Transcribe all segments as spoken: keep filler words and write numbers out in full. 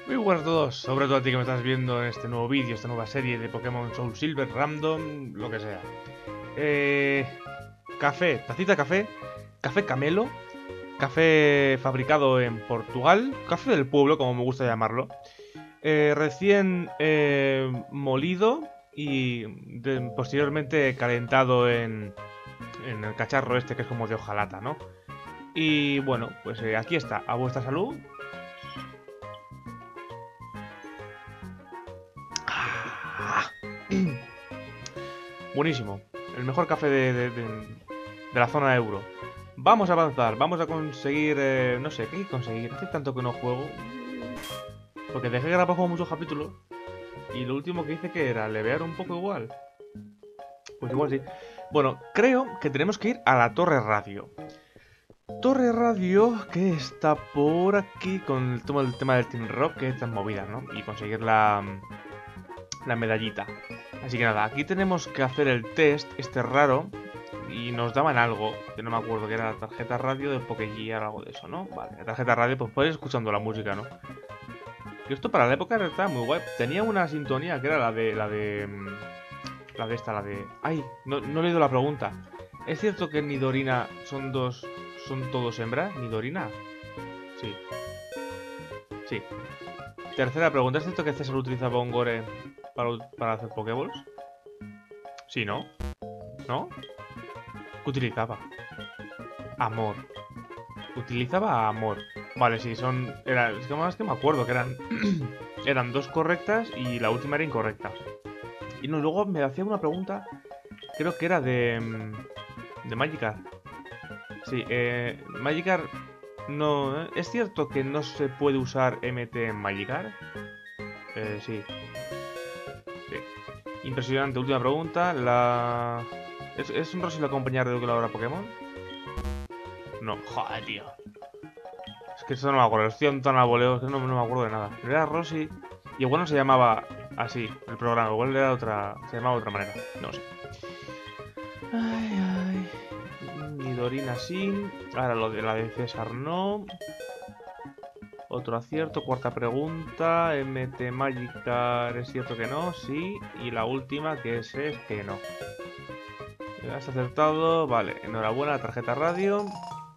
Muy buenas a todos, sobre todo a ti que me estás viendo en este nuevo vídeo, esta nueva serie de Pokémon Soul Silver, Random, lo que sea. Eh, café, tacita de café, café camelo, café fabricado en Portugal, café del pueblo, como me gusta llamarlo. Eh, recién eh, molido y de- posteriormente calentado en, en el cacharro este que es como de hojalata, ¿no? Y bueno, pues eh, aquí está, a vuestra salud. Ah. Buenísimo. El mejor café de, de- de- de la zona euro. Vamos a avanzar. Vamos a conseguir... eh, no sé, ¿qué hay que conseguir? Hace tanto que no juego. Porque dejé grabar como muchos capítulos. Y lo último que hice que era levear un poco igual. Pues igual sí. Bueno, creo que tenemos que ir a la Torre Radio. Torre Radio que está por aquí con el tema, el tema del Team Rock, que están movidas, ¿no? Y conseguir la, la medallita. Así que nada, aquí tenemos que hacer el test, este raro. Y nos daban algo, que no me acuerdo, que era la tarjeta radio de Pokégear o algo de eso, ¿no? Vale, la tarjeta radio, pues puedes ir escuchando la música, ¿no? Que esto para la época estaba muy guay. Tenía una sintonía que era la de... La de... mm, La de esta, la de... ¡Ay! No, no he leído la pregunta. ¿Es cierto que Nidorina son dos... son todos hembras? ¿Nidorina? Sí. Sí. Tercera pregunta. ¿Es cierto que César utilizaba un gore para, para hacer Pokéballs? Sí, ¿no? ¿No? ¿Qué utilizaba? Amor. Utilizaba amor. Vale, sí, son... Era, es que más que me acuerdo que eran... eran dos correctas y la última era incorrecta. Y no, luego me hacía una pregunta... Creo que era de... mm, de Magikarp. Sí, eh... Magikarp... No... ¿eh? ¿Es cierto que no se puede usar M T en Magikarp? Eh, sí. Sí. Impresionante, última pregunta. La... ¿Es, es un Rosil acompañar de la hora Pokémon? No, joder, tío. Es que eso no me acuerdo, estoy tan a voleo, es que no, no me acuerdo de nada. Pero era Rosy. Y igual no se llamaba así el programa, igual era otra. Se llamaba de otra manera. No sé. Ay, ay. Nidorina sí. Ahora lo de la de César no. Otro acierto, cuarta pregunta. M T Magikarp, es cierto que no, sí. Y la última que es, es que no. Has acertado, vale, enhorabuena, tarjeta radio.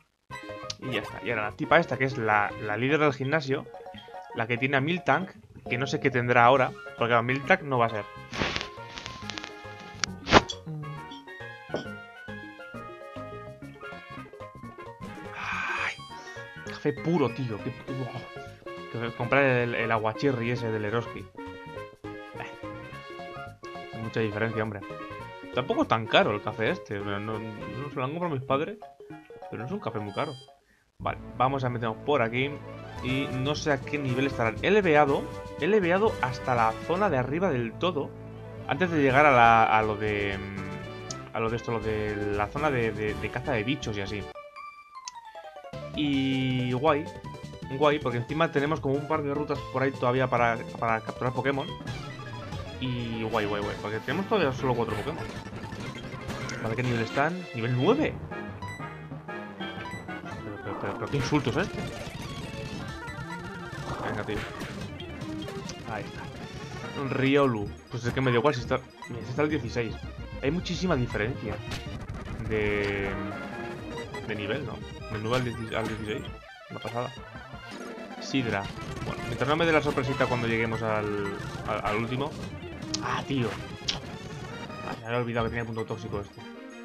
Y ya está. Y ahora la tipa esta, que es la, la líder del gimnasio, la que tiene a Miltank, que no sé qué tendrá ahora, porque a Miltank no va a ser. Ay, café puro, tío. Que, que comprar el, el aguachirri ese del Eroski. Hay mucha diferencia, hombre. Tampoco es tan caro el café este. No, no, no se lo han comprado mis padres, pero no es un café muy caro. Vale, vamos a meternos por aquí. Y no sé a qué nivel estarán. He leveado, he leveado hasta la zona de arriba del todo. Antes de llegar a, la, a lo de... A lo de esto, lo de la zona de, de, de caza de bichos y así. Y guay, guay, porque encima tenemos como un par de rutas por ahí todavía para, para capturar Pokémon. Y guay, guay, guay, porque tenemos todavía solo cuatro Pokémon. Vale, ¿qué nivel están? Nivel nueve. Pero, pero, pero, pero qué insultos, ¿eh? Venga, tío. Ahí está. Un Riolu. Pues es que me dio igual si está... Mira, si está el dieciséis. Hay muchísima diferencia de... de nivel, ¿no? Del nueve al dieciséis. Una pasada. Sidra. Bueno, mientras no me dé la sorpresita cuando lleguemos al, al, al último. Ah, tío. Ah, me había olvidado que tenía punto tóxico este.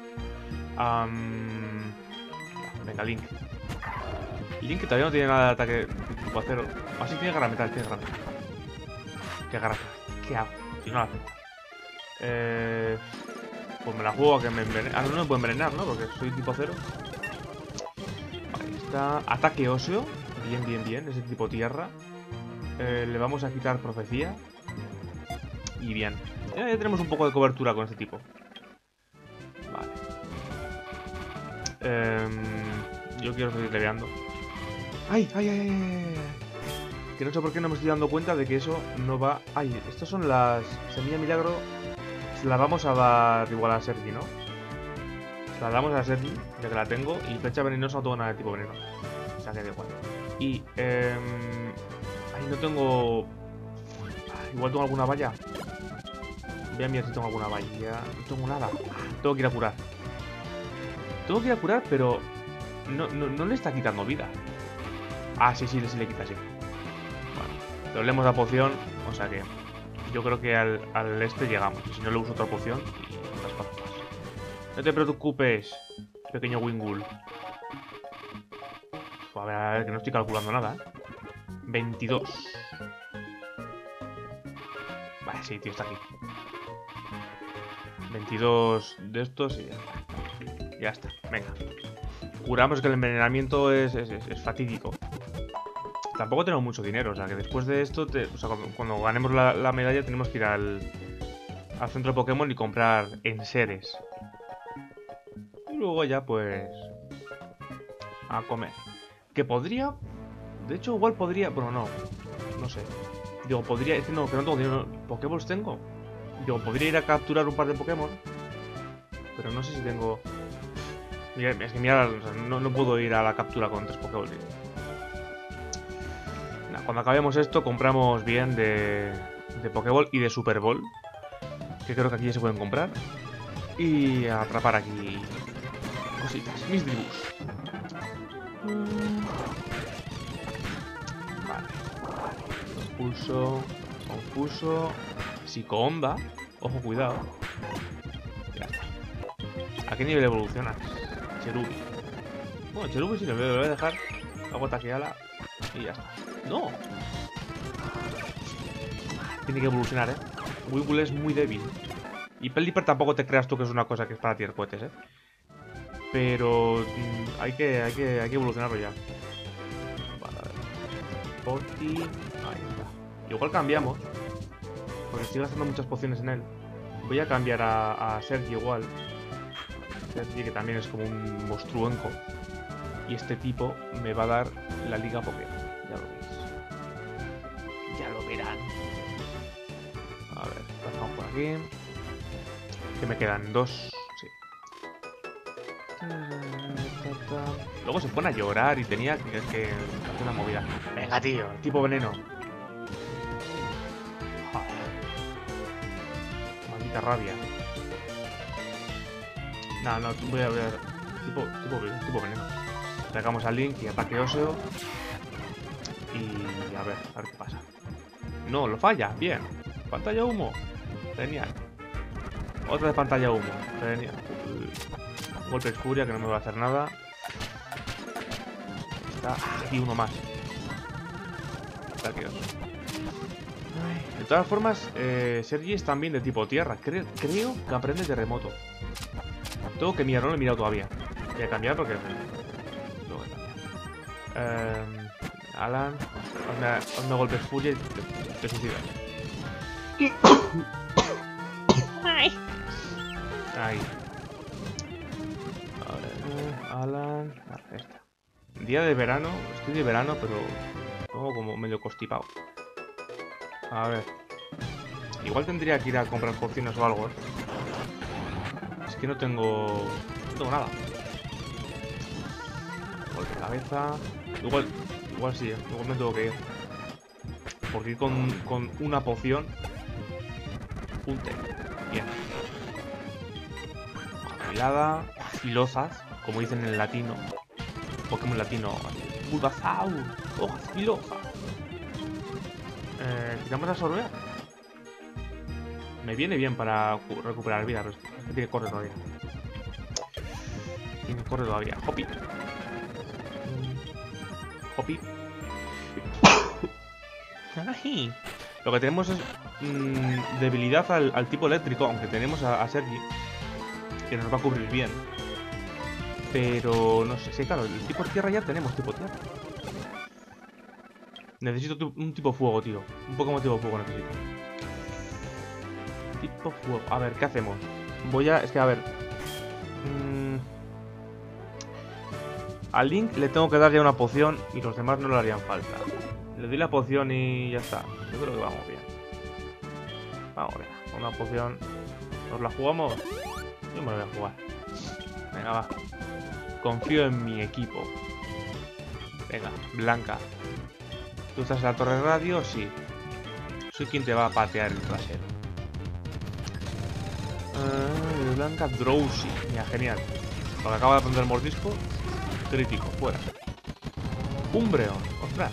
Um... Venga, Link. Link que todavía no tiene nada de ataque tipo acero. Ah, sí, tiene garra metal, tiene garra metal. Qué garra. ¿Qué hago? Si no la hace. Eh... Pues me la juego a que me envenene. Ah, no, no me puedo envenenar, ¿no? Porque soy tipo cero. Ahí está. Ataque óseo. Bien, bien, bien. Ese tipo tierra. Eh, le vamos a quitar profecía. Y bien. Ya, ya tenemos un poco de cobertura con este tipo. Vale. Eh, yo quiero seguir leveando. ¡Ay, ay, ay, ay! Que no sé por qué no me estoy dando cuenta de que eso no va... ¡Ay! Estas son las... Semilla milagro. Se las vamos a dar igual a Sergi, ¿no? Se las damos a Sergi, ya que la tengo. Y flecha venenosa no tengo nada de tipo veneno. O sea que da igual. Y... Eh... Ay, no tengo... Igual tengo alguna valla. Voy a mirar si tengo alguna valla. No tengo nada. Tengo que ir a curar. Tengo que ir a curar, pero... No, no, no le está quitando vida. Ah, sí, sí, sí le quita, sí. Bueno, pero leemos la poción, o sea que... Yo creo que al, al este llegamos. Si no le uso otra poción y otras cosas más. No te preocupes, pequeño Wingull. A ver, a ver, que no estoy calculando nada, ¿eh? veintidós. Vale, sí, tío, está aquí. veintidós de estos y ya está. Ya está, venga. Curamos que el envenenamiento es, es, es, es fatídico. Tampoco tenemos mucho dinero, o sea que después de esto, te, o sea, cuando, cuando ganemos la, la medalla tenemos que ir al, al centro de Pokémon y comprar enseres. Y luego ya, pues... a comer. Que podría... De hecho, igual podría... Bueno, no. No sé. Digo, podría... Es que no, que no tengo dinero. ¿Pokéballs tengo? Digo, podría ir a capturar un par de Pokémon. Pero no sé si tengo... Mira, es que mira, o sea, no, no puedo ir a la captura con tres Pokéballs. Cuando acabemos esto, compramos bien de, de Pokéball y de Super Ball. Que creo que aquí ya se pueden comprar. Y a atrapar aquí cositas. Mis Dribus. Vale. Pulso. Confuso. Psico-onda. Ojo, cuidado. Ya está. ¿A qué nivel evolucionas? Cherubi. Bueno, Cherubi sí lo voy a dejar. Hago taqueala. Y ya está. ¡No! Tiene que evolucionar, ¿eh? Wingull es muy débil. Y Pelipper tampoco te creas tú que es una cosa que es para tirar cohetes, ¿eh? Pero... Mmm, hay, que, hay, que, hay que evolucionarlo ya. Vale, a ver. Porti... Ahí está. Igual cambiamos. Porque estoy gastando muchas pociones en él. Voy a cambiar a, a Sergi igual. Sergi, que también es como un monstruenco. Y este tipo me va a dar la Liga Pokémon. Ya lo veis. Ya lo verán. A ver, pasamos por aquí. Que me quedan dos. Sí. Luego se pone a llorar y tenía que, que hacer una movida. Venga, tío, tipo veneno. Joder. Maldita rabia. No, no, voy a ver. Tipo, tipo, tipo veneno. Sacamos al Link y ataque óseo. Y a ver, a ver qué pasa. No, lo falla, bien. Pantalla humo. Genial. Otra de pantalla humo. Genial. Golpe de furia que no me va a hacer nada. Está aquí uno más. Ataque óseo. De todas formas, eh, Sergi es también de tipo tierra. Creo, creo que aprende terremoto. Tengo que mirar, no lo he mirado todavía. Voy a cambiar porque... Tengo que cambiar. Eh... Alan, hazme, hazme golpes furia y te, te suicidas. Ay. Ahí. Ahora, Alan. Vale, esta. Día de verano. Estoy de verano, pero tengo como medio constipado. A ver. Igual tendría que ir a comprar pociones o algo, ¿eh? Es que no tengo... No tengo nada. Golpe de cabeza. Igual... Igual sí, ¿eh? Igual me tengo que ir. Porque ir con, con una poción. Un té. Bien. Afilada. Filosas, como dicen en el latino. Pokémon latino. Bulbasaur. Hojas filosas. Eh, Tiramos a sorbear. Me viene bien para recuperar vida, pero es que tiene que correr todavía. Tiene que correr todavía. Hopi. Hopi. Lo que tenemos es mmm, debilidad al, al tipo eléctrico, aunque tenemos a, a Sergi, que nos va a cubrir bien. Pero no sé, sí, claro, el tipo tierra ya tenemos tipo tierra. Necesito un tipo fuego, tío. Un Pokémon tipo fuego necesito. Tipo fuego. A ver, ¿qué hacemos? Voy a... Es que, a ver... Mmm... A Link le tengo que dar ya una poción y los demás no le harían falta. Le doy la poción y ya está. Yo creo que vamos bien. Vamos bien. Con una poción... ¿Nos la jugamos? Yo me la voy a jugar. Venga, va. Confío en mi equipo. Venga, Blanca. ¿Tú estás en la torre de radio? Sí. Soy quien te va a patear el trasero. Uh, Blanca Drowsy. Mira, genial. Porque acaba de aprender mordisco. Crítico, fuera. Umbreon, ostras.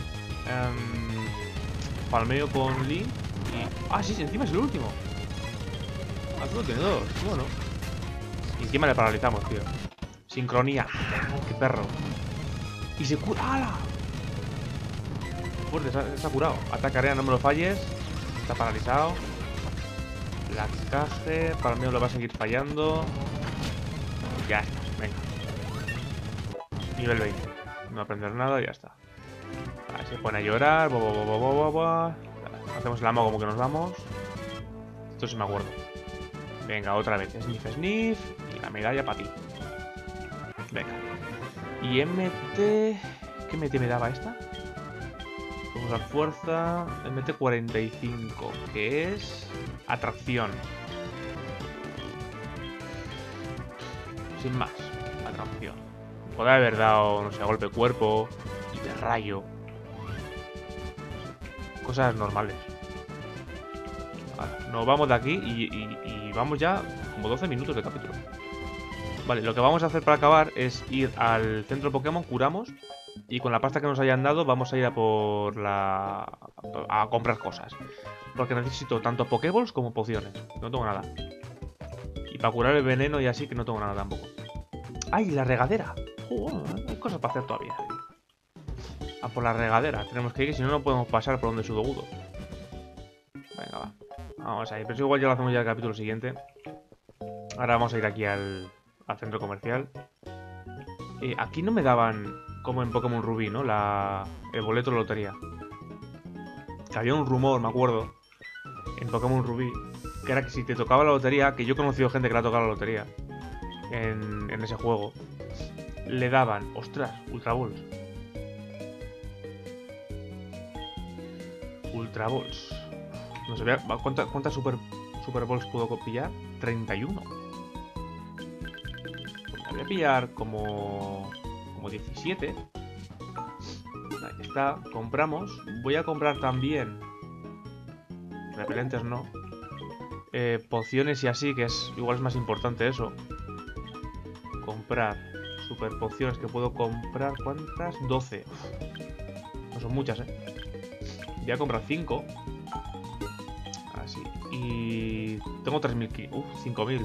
Um, palmeo con Lee. Y... Ah, sí, sí, encima es el último. Ah, solo tiene dos. Bueno. Y encima le paralizamos, tío. Sincronía. ¡Qué perro! Y se cura. ¡Hala! Fuerte, está, está curado. Atacaré, no me lo falles. Está paralizado. Lacaje. Palmeo lo va a seguir fallando. Ya está, venga. Nivel veinte. No aprender nada y ya está. Vale, se pone a llorar. Bo, bo, bo, bo, bo, bo. Hacemos el amo como que nos vamos. Esto sí me acuerdo. Venga, otra vez. Sniff, sniff. Y la medalla para ti. Venga. Y M T... ¿Qué M T me daba esta? Vamos a usar fuerza. M T cuarenta y cinco. Que es... Atracción. Sin más. Atracción. Podría haber dado, no sé, golpe de cuerpo. Y de rayo. Cosas normales. Vale, nos vamos de aquí y, y, y vamos ya como doce minutos de capítulo. Vale, lo que vamos a hacer para acabar es ir al centro Pokémon, curamos. Y con la pasta que nos hayan dado vamos a ir a por la... a comprar cosas. Porque necesito tanto Pokéballs como pociones. No tengo nada. Y para curar el veneno y así que no tengo nada tampoco. ¡Ay, la regadera! Oh, hay cosas para hacer todavía. A por la regadera. Tenemos que ir, si no, no podemos pasar por donde Sudogudo. Venga, va. Vamos a ir. Pero eso igual ya lo hacemos ya el capítulo siguiente. Ahora vamos a ir aquí al, al centro comercial. Eh, aquí no me daban, como en Pokémon Rubí, ¿no? La, el boleto de lotería. Que había un rumor, me acuerdo, en Pokémon Rubí, que era que si te tocaba la lotería, que yo he conocido gente que le ha tocado la lotería en, en ese juego, le daban, ostras, Ultra Balls. Ultra Balls. No sé, ¿cuántas, cuántas Super, Super Balls puedo pillar? treinta y uno. Pues voy a pillar como, como diecisiete. Ahí está, compramos. Voy a comprar también repelentes, no. Eh, pociones y así, que es igual es más importante eso. Comprar super pociones que puedo comprar. ¿Cuántas? doce. Uf, no son muchas, eh. Voy a comprar cinco. Así. Y tengo tres mil. Uf, cinco mil.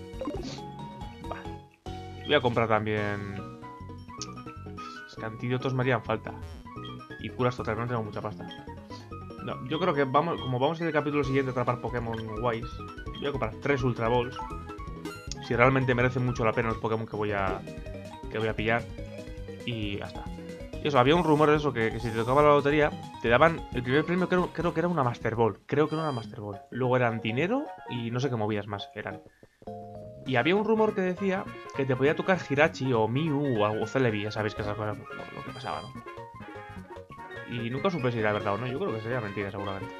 Vale. Voy a comprar también. Es que antídotos me harían falta. Y curas totales, no tengo mucha pasta. No, yo creo que vamos, como vamos en el capítulo siguiente a atrapar Pokémon guays, voy a comprar tres Ultra Balls. Si realmente merecen mucho la pena los Pokémon que voy a que voy a pillar. Y ya está. Y eso, había un rumor de eso, que, que si te tocaba la lotería, te daban el primer premio, creo, creo que era una Master Ball. Creo que no era Master Ball. Luego eran dinero y no sé qué movías más eran. Y había un rumor que decía que te podía tocar Hirachi o Mew o algo Celebi, ya sabéis que esas cosas lo, lo que pasaba, ¿no? Y nunca supe si era verdad o no. Yo creo que sería mentira, seguramente.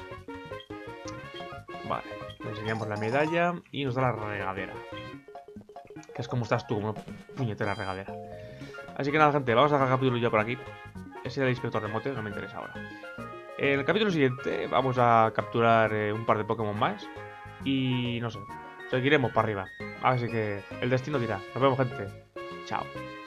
Vale. Le enseñamos la medalla y nos da la regadera. Que es como estás tú, como una puñetera regadera. Así que nada, gente. Vamos a dejar el capítulo ya por aquí. Ese era el inspector remote, no me interesa ahora. En el capítulo siguiente vamos a capturar eh, un par de Pokémon más. Y no sé. Seguiremos para arriba. Así que el destino dirá. Nos vemos, gente. Chao.